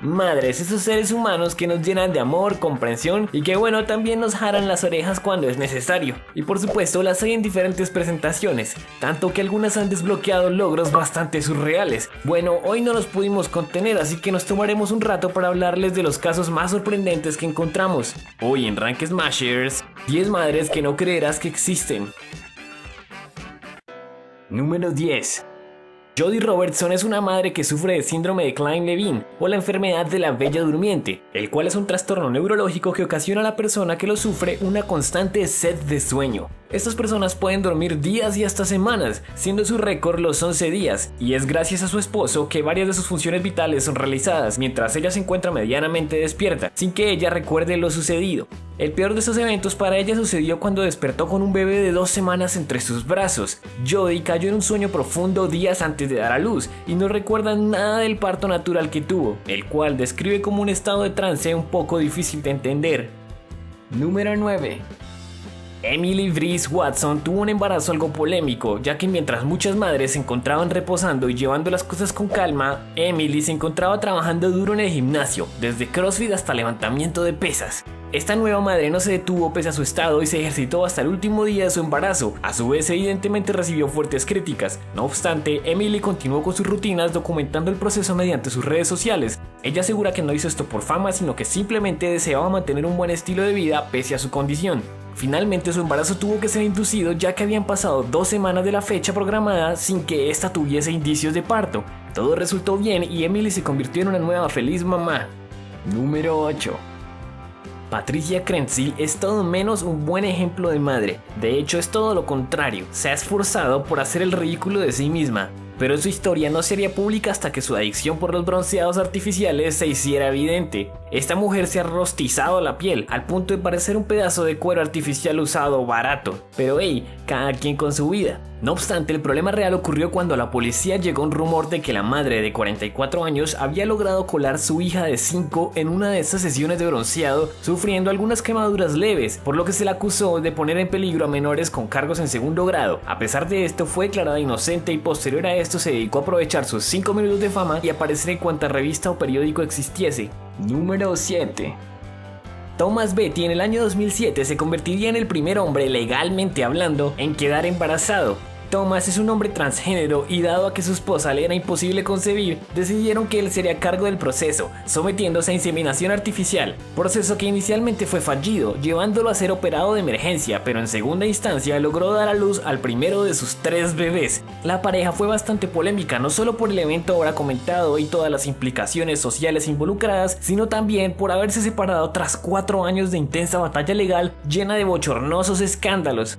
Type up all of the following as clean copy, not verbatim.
Madres, esos seres humanos que nos llenan de amor, comprensión y que bueno, también nos jalan las orejas cuando es necesario. Y por supuesto las hay en diferentes presentaciones, tanto que algunas han desbloqueado logros bastante surreales. Bueno, hoy no nos pudimos contener, así que nos tomaremos un rato para hablarles de los casos más sorprendentes que encontramos. Hoy en Rank Smashers, 10 madres que no creerás que existen. Número 10. Jodie Robertson es una madre que sufre de síndrome de Klein-Levin o la enfermedad de la bella durmiente, el cual es un trastorno neurológico que ocasiona a la persona que lo sufre una constante sed de sueño. Estas personas pueden dormir días y hasta semanas, siendo su récord los 11 días, y es gracias a su esposo que varias de sus funciones vitales son realizadas mientras ella se encuentra medianamente despierta, sin que ella recuerde lo sucedido. El peor de estos eventos para ella sucedió cuando despertó con un bebé de 2 semanas entre sus brazos. Jodie cayó en un sueño profundo días antes de dar a luz y no recuerda nada del parto natural que tuvo, el cual describe como un estado de trance un poco difícil de entender. Número 9. Emily Breeze Watson tuvo un embarazo algo polémico, ya que mientras muchas madres se encontraban reposando y llevando las cosas con calma, Emily se encontraba trabajando duro en el gimnasio, desde CrossFit hasta levantamiento de pesas. Esta nueva madre no se detuvo pese a su estado y se ejercitó hasta el último día de su embarazo. A su vez, evidentemente recibió fuertes críticas. No obstante, Emily continuó con sus rutinas documentando el proceso mediante sus redes sociales. Ella asegura que no hizo esto por fama, sino que simplemente deseaba mantener un buen estilo de vida pese a su condición. Finalmente su embarazo tuvo que ser inducido ya que habían pasado 2 semanas de la fecha programada sin que ésta tuviese indicios de parto. Todo resultó bien y Emily se convirtió en una nueva feliz mamá. Número 8. Patricia Krenzel es todo menos un buen ejemplo de madre. De hecho es todo lo contrario, se ha esforzado por hacer el ridículo de sí misma. Pero su historia no sería pública hasta que su adicción por los bronceados artificiales se hiciera evidente. Esta mujer se ha rostizado la piel al punto de parecer un pedazo de cuero artificial usado barato. Pero hey, cada quien con su vida. No obstante, el problema real ocurrió cuando a la policía llegó un rumor de que la madre de 44 años había logrado colar su hija de 5 en una de estas sesiones de bronceado, sufriendo algunas quemaduras leves, por lo que se la acusó de poner en peligro a menores con cargos en segundo grado. A pesar de esto, fue declarada inocente y posterior a esto se dedicó a aprovechar sus 5 minutos de fama y aparecer en cuanta revista o periódico existiese. Número 7. Thomas Betty en el año 2007 se convertiría en el primer hombre, legalmente hablando, en quedar embarazado. Thomas es un hombre transgénero y dado a que su esposa le era imposible concebir, decidieron que él sería a cargo del proceso, sometiéndose a inseminación artificial, proceso que inicialmente fue fallido, llevándolo a ser operado de emergencia, pero en segunda instancia logró dar a luz al primero de sus 3 bebés. La pareja fue bastante polémica, no solo por el evento ahora comentado y todas las implicaciones sociales involucradas, sino también por haberse separado tras 4 años de intensa batalla legal llena de bochornosos escándalos.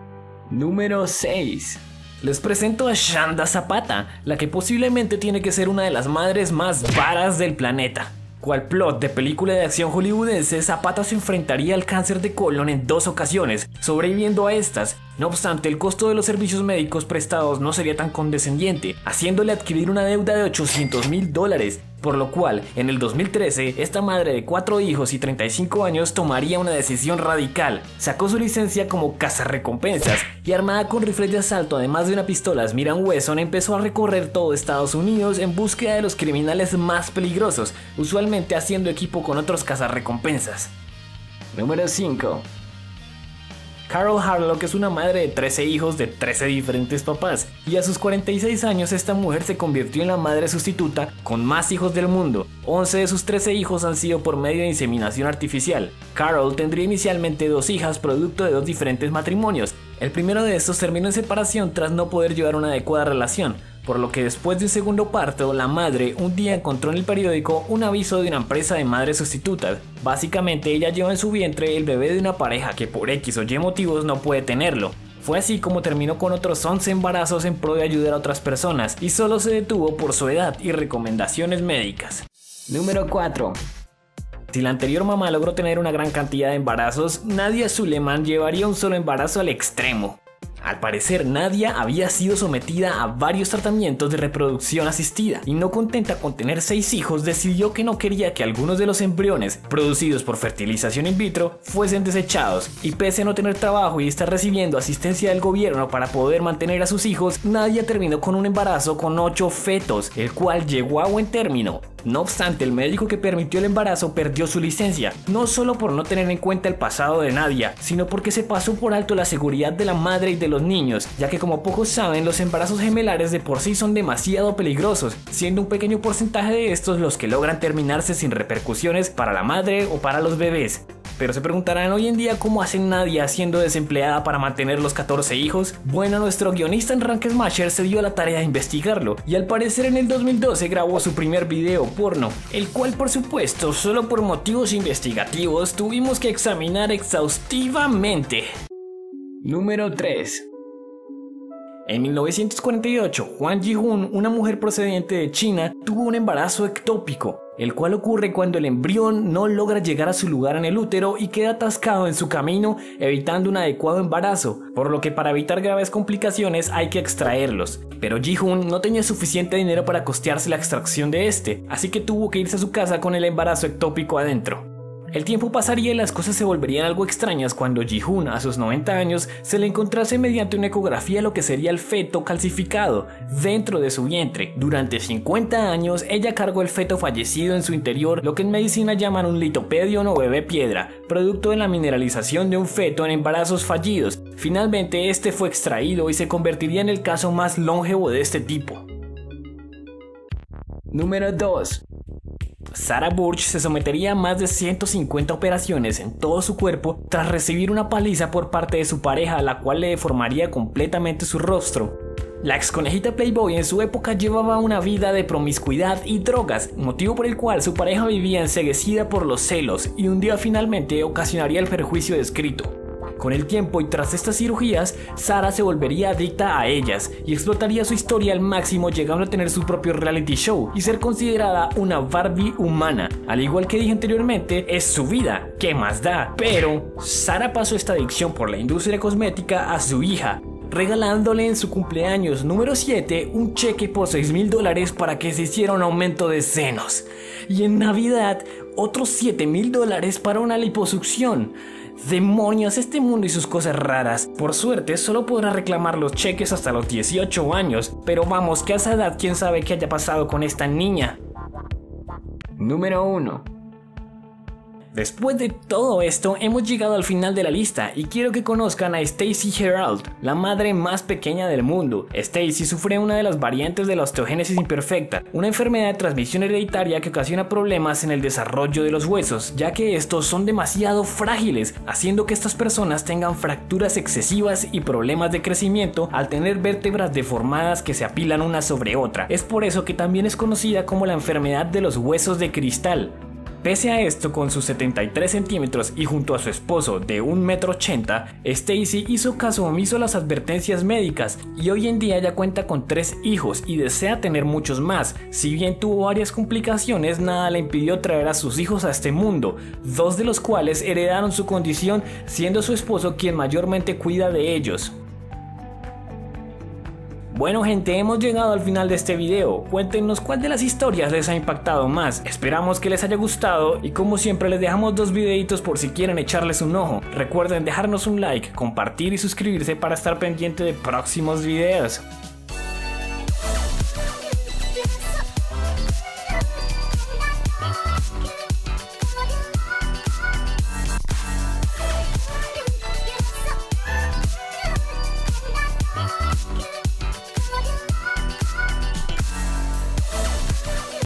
Número 6. Les presento a Shanda Zapata, la que posiblemente tiene que ser una de las madres más varas del planeta. Cual plot de película de acción hollywoodense, Zapata se enfrentaría al cáncer de colon en 2 ocasiones, sobreviviendo a estas. No obstante, el costo de los servicios médicos prestados no sería tan condescendiente, haciéndole adquirir una deuda de $800,000, por lo cual, en el 2013, esta madre de 4 hijos y 35 años tomaría una decisión radical. Sacó su licencia como cazarrecompensas y armada con rifles de asalto además de una pistola Smith & Wesson empezó a recorrer todo Estados Unidos en búsqueda de los criminales más peligrosos, usualmente haciendo equipo con otros cazarrecompensas. Número 5. Carol Harlock es una madre de 13 hijos de 13 diferentes papás y a sus 46 años esta mujer se convirtió en la madre sustituta con más hijos del mundo. 11 de sus 13 hijos han sido por medio de inseminación artificial. Carol tendría inicialmente 2 hijas producto de 2 diferentes matrimonios. El primero de estos terminó en separación tras no poder llevar una adecuada relación, por lo que después de un segundo parto, la madre un día encontró en el periódico un aviso de una empresa de madres sustitutas. Básicamente ella lleva en su vientre el bebé de una pareja que por X o Y motivos no puede tenerlo. Fue así como terminó con otros 11 embarazos en pro de ayudar a otras personas y solo se detuvo por su edad y recomendaciones médicas. Número 4. Si la anterior mamá logró tener una gran cantidad de embarazos, Nadia Suleman llevaría un solo embarazo al extremo. Al parecer, Nadia había sido sometida a varios tratamientos de reproducción asistida y no contenta con tener 6 hijos, decidió que no quería que algunos de los embriones producidos por fertilización in vitro fuesen desechados, y pese a no tener trabajo y estar recibiendo asistencia del gobierno para poder mantener a sus hijos, Nadia terminó con un embarazo con 8 fetos, el cual llegó a buen término. No obstante, el médico que permitió el embarazo perdió su licencia, no solo por no tener en cuenta el pasado de Nadia, sino porque se pasó por alto la seguridad de la madre y de los niños, ya que como pocos saben, los embarazos gemelares de por sí son demasiado peligrosos, siendo un pequeño porcentaje de estos los que logran terminarse sin repercusiones para la madre o para los bebés. Pero se preguntarán hoy en día cómo hace Nadia siendo desempleada para mantener los 14 hijos. Bueno, nuestro guionista en Rank Smasher se dio la tarea de investigarlo y al parecer en el 2012 grabó su primer video porno, el cual por supuesto solo por motivos investigativos tuvimos que examinar exhaustivamente. Número 3. En 1948, Hwang Ji-hoon, una mujer procedente de China, tuvo un embarazo ectópico, el cual ocurre cuando el embrión no logra llegar a su lugar en el útero y queda atascado en su camino, evitando un adecuado embarazo, por lo que para evitar graves complicaciones hay que extraerlos. Pero Ji-hoon no tenía suficiente dinero para costearse la extracción de este, así que tuvo que irse a su casa con el embarazo ectópico adentro. El tiempo pasaría y las cosas se volverían algo extrañas cuando Ji-hoon, a sus 90 años, se le encontrase mediante una ecografía lo que sería el feto calcificado dentro de su vientre. Durante 50 años, ella cargó el feto fallecido en su interior, lo que en medicina llaman un litopedion o bebé piedra, producto de la mineralización de un feto en embarazos fallidos. Finalmente, este fue extraído y se convertiría en el caso más longevo de este tipo. Número 2. Sarah Burch se sometería a más de 150 operaciones en todo su cuerpo tras recibir una paliza por parte de su pareja, la cual le deformaría completamente su rostro. La ex conejita Playboy en su época llevaba una vida de promiscuidad y drogas, motivo por el cual su pareja vivía enceguecida por los celos y un día finalmente ocasionaría el perjuicio descrito. Con el tiempo y tras estas cirugías, Sarah se volvería adicta a ellas y explotaría su historia al máximo, llegando a tener su propio reality show y ser considerada una Barbie humana. Al igual que dije anteriormente, es su vida, ¿qué más da? Pero Sarah pasó esta adicción por la industria cosmética a su hija, regalándole en su cumpleaños número 7 un cheque por $6,000 para que se hiciera un aumento de senos, y en Navidad otros $7,000 para una liposucción. ¡Demonios! Este mundo y sus cosas raras. Por suerte solo podrá reclamar los cheques hasta los 18 años, pero vamos, que a esa edad quién sabe qué haya pasado con esta niña. Número 1. Después de todo esto, hemos llegado al final de la lista y quiero que conozcan a Stacey Gerald, la madre más pequeña del mundo. Stacey sufre una de las variantes de la osteogénesis imperfecta, una enfermedad de transmisión hereditaria que ocasiona problemas en el desarrollo de los huesos, ya que estos son demasiado frágiles, haciendo que estas personas tengan fracturas excesivas y problemas de crecimiento al tener vértebras deformadas que se apilan una sobre otra. Es por eso que también es conocida como la enfermedad de los huesos de cristal. Pese a esto, con sus 73 centímetros y junto a su esposo de 1,80 m, Stacey hizo caso omiso a las advertencias médicas y hoy en día ya cuenta con 3 hijos y desea tener muchos más. Si bien tuvo varias complicaciones, nada le impidió traer a sus hijos a este mundo, 2 de los cuales heredaron su condición, siendo su esposo quien mayormente cuida de ellos. Bueno gente, hemos llegado al final de este video. Cuéntenos cuál de las historias les ha impactado más. Esperamos que les haya gustado y como siempre les dejamos 2 videitos por si quieren echarles un ojo. Recuerden dejarnos un like, compartir y suscribirse para estar pendiente de próximos videos.